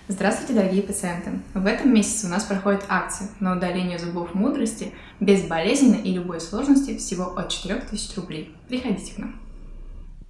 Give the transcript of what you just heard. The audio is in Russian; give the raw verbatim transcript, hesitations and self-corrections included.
Здравствуйте, дорогие пациенты! В этом месяце у нас проходит акция на удаление зубов мудрости безболезненно и любой сложности всего от четырёх тысяч рублей. Приходите к нам!